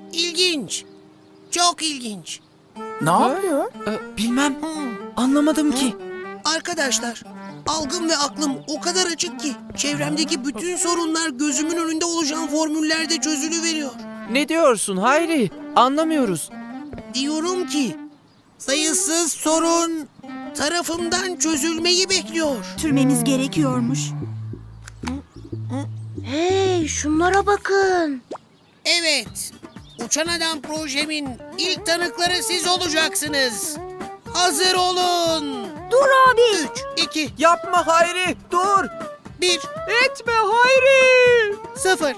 İlginç. Çok ilginç. Ne yapıyor? Bilmem. Anlamadım ki. Arkadaşlar, algım ve aklım o kadar açık ki çevremdeki bütün sorunlar gözümün önünde oluşan formüllerde çözülüveriyor. Ne diyorsun Hayri? Anlamıyoruz. Diyorum ki sayısız sorun tarafımdan çözülmeyi bekliyor. Türmemiz gerekiyormuş. Hey, şunlara bakın. Evet, Uçan Adam projemin ilk tanıkları siz olacaksınız. Hazır olun. Dur abi. 3, 2, Yapma Hayri. Dur. 1, Etme Hayri. 0.